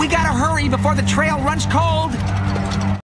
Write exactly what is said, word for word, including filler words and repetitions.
We gotta hurry before the trail runs cold.